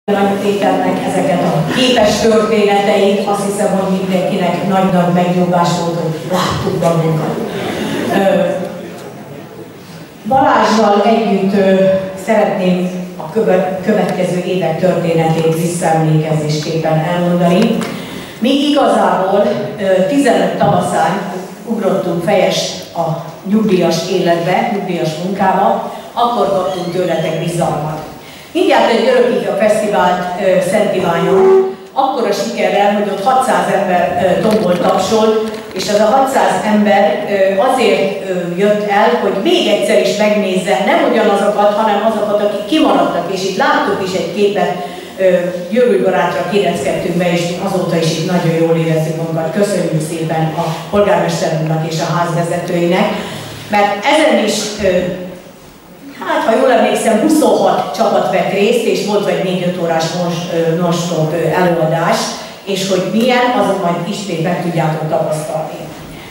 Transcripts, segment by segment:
Nagy Péternek ezeket a képes történeteit, azt hiszem, hogy mindenkinek nagy-nagy megnyugvás volt, hogy láttuk magunkat. Balázsral együtt szeretném a következő évek történetét visszaemlékezésképpen elmondani. Mi igazából 15 tavaszán ugrottunk fejest a nyugdíjas életbe, nyugdíjas munkába, akkor kaptunk tőletek bizalmat. Mindjárt egy Örökifja Fesztivált Szent Iványon, akkora sikerrel, hogy ott 600 ember tombolt, tapsolt, és az a 600 ember azért jött el, hogy még egyszer is megnézze, nem ugyanazokat, hanem azokat, akik kimaradtak, és itt láttuk is egy képet, Győrű barátra kéreckedtünk be, és azóta is itt nagyon jól érezzük magunkat. Köszönjük szépen a polgármester úrnak és a házvezetőinek, mert ezen is hát, ha jól emlékszem, 26 csapat vett részt, és volt vagy 4-5 órás non-stop előadás, és hogy milyen, azok majd ismét meg tudjátok tapasztalni.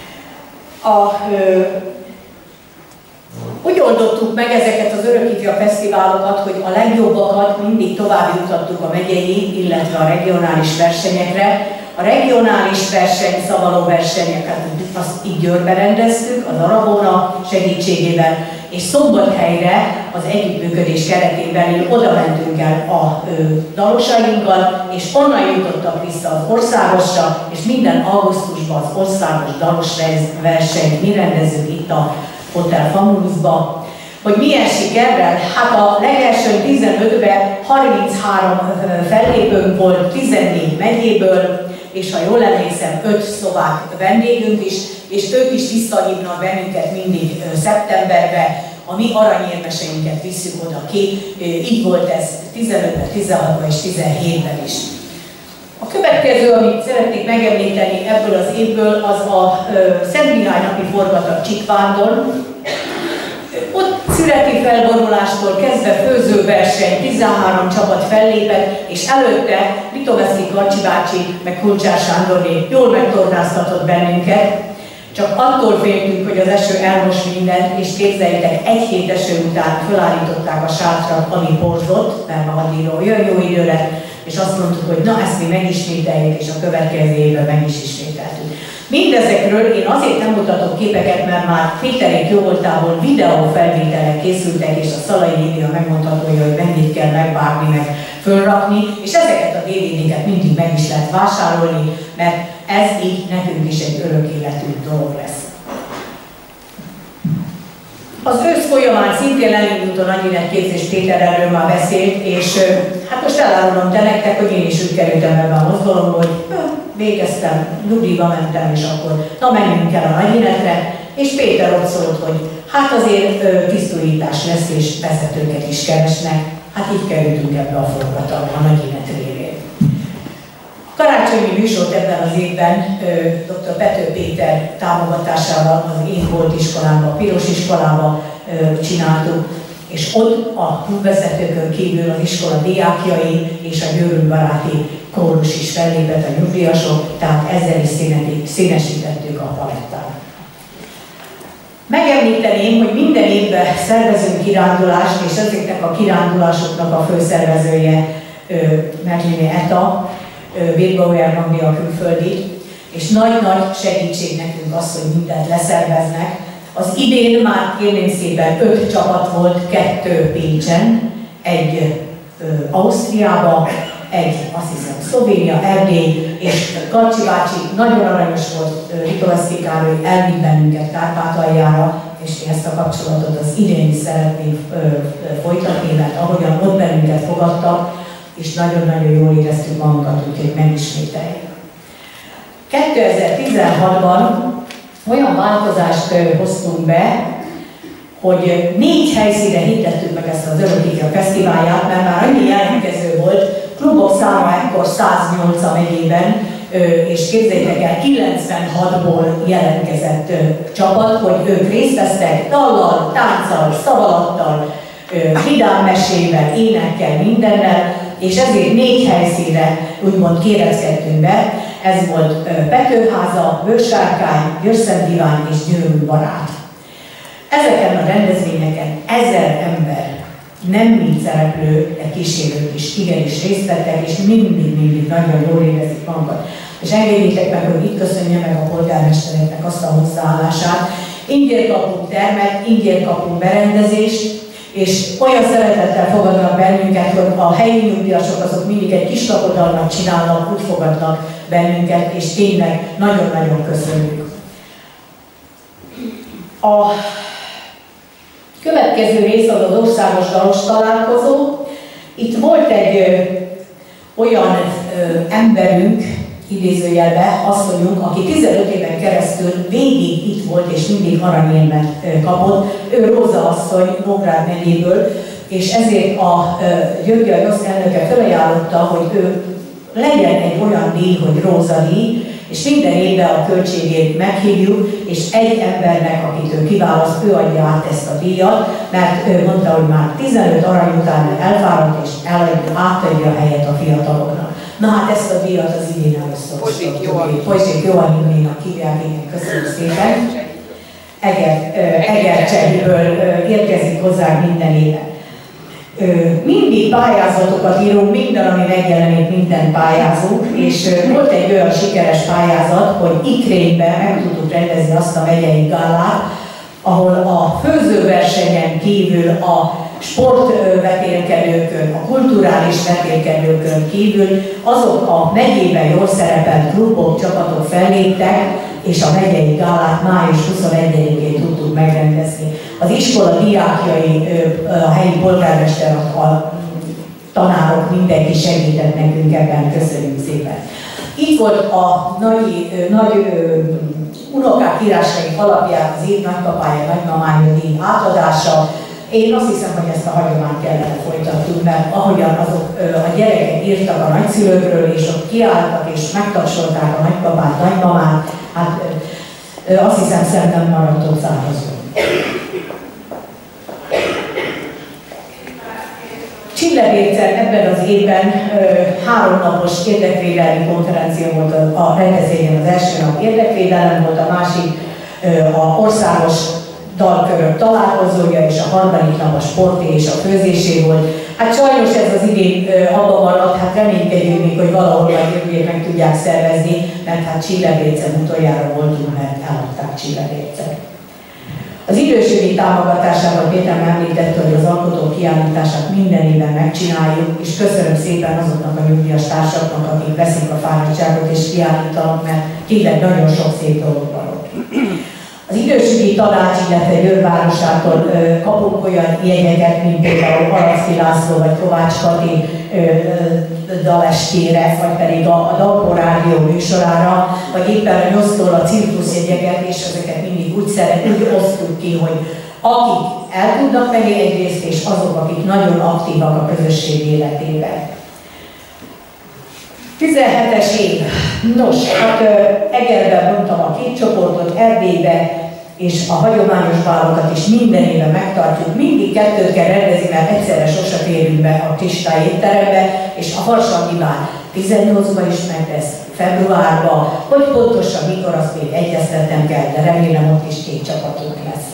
Úgy oldottuk meg ezeket az Örökifja Fesztiválokat, hogy a legjobbakat mindig tovább juttattuk a megyei, illetve a regionális versenyekre. A regionális szavaló versenyeket azt így Győrbe rendeztük, az Aragóna segítségével, és Szombathelyre az együttműködés keretében oda mentünk el a dalosainkkal, és onnan jutottak vissza az országosra, és minden augusztusban az országos dalos versenyt mi rendezzük itt a Hotel Famulusba. Hogy milyen sikerrel? Hát a legelső 15-ben 33 fellépőnk volt 14 megyéből, és ha jól emlékszem, 5 szlovák vendégünk is, és ők is visszahívnak bennünket mindig szeptemberbe, a mi aranyérmeseinket visszük oda ki. Így volt ez 15-ben, 16-ban és 17-ben is. A következő, amit szeretnék megemlíteni ebből az évből, az a Szent Mihály napi forgatag Csikvándon. Ott születi felvonulástól kezdve főzőverseny, 13 csapat fellépett, és előtte Litoveszki Karcsi bácsi, meg Kulcsár Sándorné jól megtornáztatott bennünket. Csak attól féltünk, hogy az eső elmos mindent, és képzeljétek, egy hét eső után felállították a sátrat, ami porzott, mert ma addigra olyan jó idő lett, és azt mondtuk, hogy na, ezt mi megismételjük, és a következő évben meg is ismételtük. Mindezekről én azért nem mutatok képeket, mert már Péterék jó voltából videófelvételek készültek, és a Szalai Lívia megmondhatója, hogy mennyit kell megvágni, meg fölrakni, és ezeket a DVD-ket mindig meg is lehet vásárolni, mert ez így nekünk is egy örök életű dolog lesz. Az ősz folyamán szintén elindult a nagyünekképzés, Péter erről már beszélt, és hát most elárulom te nektek, hogy én is úgy kerültem ebbe a mozgalomba, hogy végeztem, nyugdíjba mentem, és akkor na menjünk el a nagyünetre, és Péter ott szólt, hogy hát azért tisztújítás lesz, és vezetőket is keresnek, hát így kerültünk ebbe a forgatagba, a nagyünet révén. A karácsonyi műsort ebben az évben dr. Pető Péter támogatásával az én volt iskolámban, a Piros iskolában csináltuk, és ott a klubvezetőkön kívül az iskola diákjai és a Győrű baráti kórus is fellépett, a nyugdíjasok, tehát ezzel is színesítettük a palettát. Megemlíteném, hogy minden évben szervezünk kirándulást, és ezeknek a kirándulásoknak a főszervezője Merlini Eta, Birgauer Magdia külföldi, és nagy-nagy segítség nekünk az, hogy mindent leszerveznek. Az idén már kérném szépen 5 csapat volt, 2 Pécsen, egy Ausztriába, egy azt hiszem Szlovénia, Erdély, és Karcsi bácsi nagyon aranyos volt, Litoveszki Károly elvitt bennünket Kárpátaljára, és mi ezt a kapcsolatot az idén is szeretnénk folytatni, mert ahogyan ott bennünket fogadtak, és nagyon-nagyon jól éreztük magunkat, úgyhogy megismételjük. 2016-ban olyan változást hoztunk be, hogy 4 helyszínre hirdettük meg ezt az Örökifja Fesztiválját, mert már annyi jelentkező volt, klubok száma ekkor 108 a megyében, és képzeljétek el, 96-ból jelentkezett csapat, hogy ők részt vesztek dallal, tánccal, szavalattal, vidám mesével, énekkel, mindennel, és ezért 4 helyszínre úgymond kéreckedtünk be. Ez volt Petőháza, Vősárkány, Győr-Szent Iván és Győrű barát. Ezeken a rendezvényeken 1000 ember nem mint szereplő, de kísérők is igenis részt vettek, és mindig nagyon jól érezik magukat. És engedjétek meg, hogy itt köszönje meg a polgármestereknek azt a hozzáállását. Ingyen kapunk termet, ingyen kapunk berendezést, és olyan szeretettel fogadnak bennünket, hogy a helyi nyugdíjasok azok mindig egy kis lakodalmat csinálnak, úgy fogadnak bennünket, és tényleg nagyon-nagyon köszönjük. A következő rész az az országos dalos találkozó. Itt volt egy olyan emberünk, idézőjelbe asszonyunk, aki 15 éven keresztül végig itt volt és mindig aranyérmet kapott. Ő Róza asszony Nógrád megyéből, és ezért a György Rossz elnöke felajánlotta, hogy ő legyen egy olyan díj, hogy Róza díj, és minden évben a költségét meghívjuk, és egy embernek, akit ő kiválaszt, ő adja át ezt a díjat, mert ő mondta, hogy már 15 arany után elfáradt, és átadja a helyet a fiataloknak. Na hát ezt a díjat az idén először. Pozsék Johanninénak hívják, igen, köszönöm szépen. Egercsehiből érkezik hozzá minden éve. Mindig pályázatokat írunk, minden, ami megjelenik, minden pályázunk, és volt egy olyan sikeres pályázat, hogy Ikrényben meg tudtuk rendezni azt a megyei gálát, ahol a főzőversenyen kívül a sportvetélkedőkön, a kulturális vetélkedőkön kívül azok a megyében jól szerepelt klubok, csapatok felléptek, és a megyei gálát május 21-én tudtuk megrendezni. Az iskola diákjai, a helyi polgármester, a tanárok, mindenki segített nekünk ebben, köszönjük szépen. Itt volt a nagy unokák írásai alapján az év nagypapája, nagymamája díj átadása. Én azt hiszem, hogy ezt a hagyományt kellene folytatnunk, mert ahogyan azok a gyerekek írtak a nagyszülőkről, és ott kiálltak és megtapsolták a nagypapát, nagymamát, hát azt hiszem, szerintem maradt ott szárazó. Csillebércen ebben az évben 3 napos érdekvédelmi konferencia volt a rendezvényen, az első nap érdekvédelem volt, a másik a országos dalkörök találkozója, és a harmadik nap a sporté és a főzésé volt. Hát sajnos ez az idén abba maradt, hát reménykedjünk még, hogy valahol majd jövőjét meg tudják szervezni, mert hát Csillebércen utoljára voltunk, mert eladták Csillebércet. Az idősödék támogatásával Péter említette, hogy az alkotók kiállítását minden évben megcsináljuk, és köszönöm szépen azoknak a nyugdíjas társaknak, akik veszik a fáradtságot és kiállítanak, mert tényleg nagyon sok szép dolog van ott. Az idősügyi tanács, illetve Győr városától kapunk olyan jegyeket, mint például Aracki László vagy Kovács Kati dalestére, vagy pedig a Dalkó Rádió műsorára, vagy éppen a Nyosztól a cirkuszjegyeket, és ezeket mindig úgy osztjuk ki, hogy akik el tudnak menni egyrészt, és azok, akik nagyon aktívak a közösség életében. 17-es év. Nos, hát Egerben mondtam a 2 csoportot, Erdélybe, és a hagyományos bálokat is minden éve megtartjuk. Mindig 2-t kell rendezni, mert egyszerre sose térünk be a Kristály étterembe, és a Farsangi bál 18-ban is meg lesz, februárban, hogy pontosan mikor, azt még egyeztetnem kell, de remélem ott is 2 csapatunk lesz.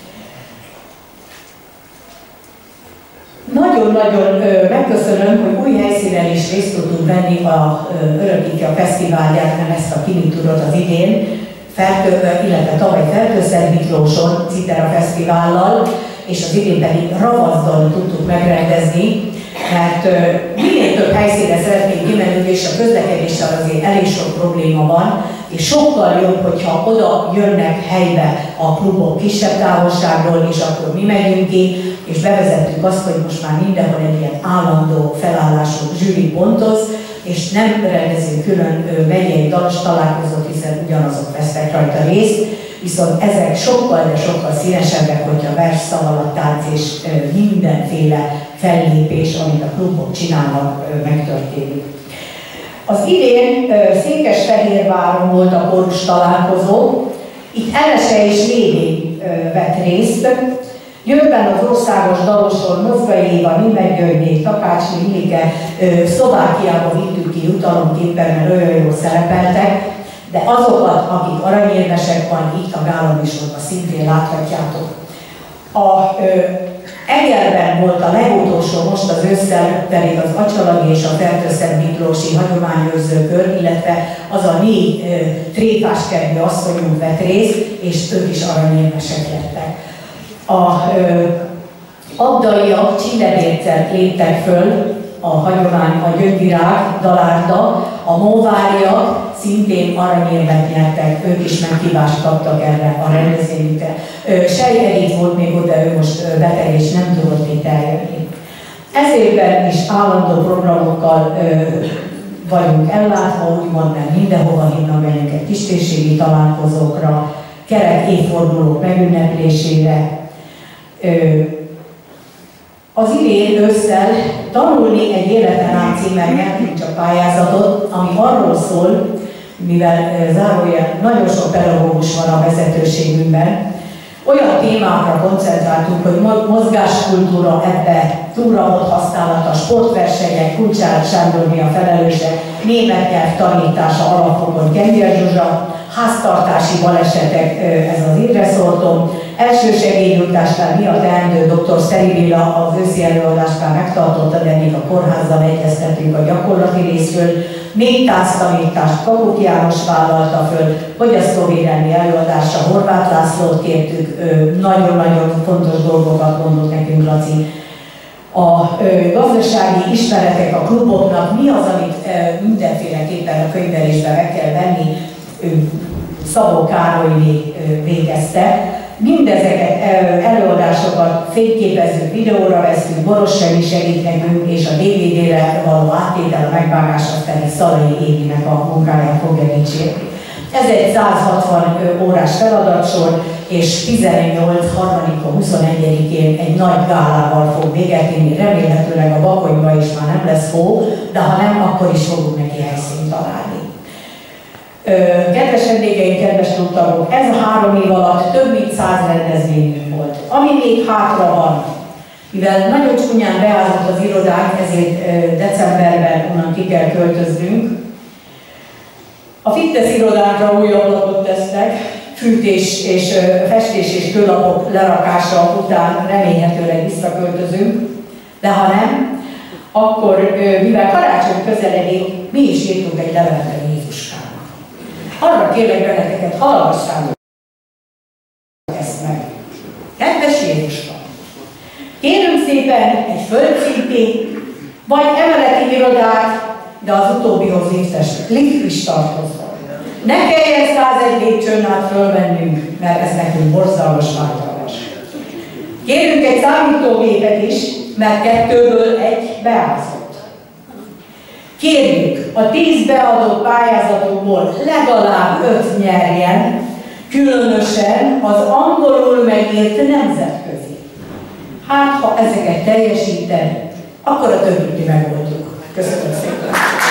Nagyon-nagyon megköszönöm, hogy új helyszínen is részt tudtunk venni a Örökítja a Fesztiválján, ezt a kinitúrot az idén, illetve tavaly Fertőszer Miklóson, Citera Fesztivállal, és az idén pedig Ravazdon tudtuk megrendezni, mert minél több helyszínre szeretnénk kimenni, és a közlekedéssel azért elég sok probléma van, és sokkal jobb, hogyha oda jönnek helybe a klubok kisebb távolságról, és akkor mi megyünk ki, és bevezettük azt, hogy most már mindenhol egy ilyen állandó felállású zsűri pontoz, és nem rendezünk külön megyei dalos találkozót, hiszen ugyanazok vesznek rajta részt, viszont ezek sokkal, de sokkal színesebbek, hogyha vers, szavalat, tánc és mindenféle fellépés, amit a klubok csinálnak, megtörténik. Az idén Székesfehérváron volt a kórus találkozó, itt Elese és Lévi vett részt. Győrben az országos daloson Mozgai Éva, Németh Györgyné, Takács Millike, Szlovákiába vittük ki jutalomképpen, mert olyan jól szerepeltek, de azokat, akik aranyérmesek van, itt a gálaműsorban szintén láthatjátok. Egerben volt a legutolsó, most az ősszel pedig az Acsalagi és a Fertőszent Miklósi hagyományőrző kör, illetve az a 4 tréfáskerti asszonyunk vett részt, és ők is aranyérmesek lettek. A abdaiak Csillebércet léptek föl, a hagyomány, a Gyöngyvirág, Dalárda, a móváriak szintén aranyérmet nyertek, ők is meghívást kaptak erre a rendezvényükre. Sej Edith volt még ott, de ő most beteg és nem tudott itt eljönni. Ezért is állandó programokkal vagyunk ellátva, úgymond, mert mindenhova hívnak bennünket kistérségi találkozókra, kerek évfordulók megünneplésére. Az idén ősszel Tanulni egy életen át címmel nyertünk csak pályázatot, ami arról szól, mivel zárójel nagyon sok pedagógus van a vezetőségünkben, olyan témákra koncentráltunk, hogy mozgáskultúra, ebbe túramód használata, sportversenyek, Kulcsár Sándor a felelőse, német nyelv tanítása alapokon Kengyel Zsuzsa, háztartási balesetek, ez az Idreszortom, elsősegélynyújtásnál mi a teendő, dr. Szeri Béla az őszi előadásnál megtartotta, de még a kórházzal egyeztetünk a gyakorlati részről, néptánctanítást Kakuk János vállalta föl, fogyasztóvédelmi előadásra Horváth Lászlót kértük, nagyon-nagyon fontos dolgokat mondott nekünk Laci. A gazdasági ismeretek a kluboknak, mi az, amit mindenféleképpen a könyvelésbe meg kell venni, Szabó Károlyné végezte. Mindezeket előadásokat fényképezünk, videóra veszünk, Boros Sanyi segít nekünk, és a DVD-re való áttétel, a megvágásra pedig Szalai Évinek a munkáját fogja dicsérni. Ez egy 160 órás feladatsor, és 18-21-én egy nagy gálával fog véget érni, remélhetőleg a Bakonyba is már nem lesz hó, de ha nem, akkor is fogunk neki helyszínt találni. Kedves vendégeink, kedves klubtagok, ez a 3 év alatt több mint 100 rendezvényünk volt. Ami még hátra van, mivel nagyon csúnyán beázott az irodánk, ezért decemberben onnan ki kell költöznünk. A fitness irodánkra új ablakot tesznek, fűtés és festés és kőlapok lerakása után remélhetőleg visszaköltözünk, de ha nem, akkor mivel karácsony közeledik, mi is írtunk egy levelet a Jézuskának. Arra kérlek benneteket, hallgassátok ezt meg. Kedves Jézuska! Kérünk szépen egy földszinti, vagy emeleti irodát, de az utóbbihoz lift is tartozva. Ne kelljen 101 lépcsőn át fölmennünk, mert ez nekünk borzalmas változás. Kérünk egy számítógépet is, mert 2-ből 1 beázott. Kérjük, a 10 beadott pályázatunkból legalább 5 nyerjen, különösen az angolul megírt nemzetközi. Hát, ha ezeket teljesíteni, akkor a többit megoldjuk. Köszönöm szépen!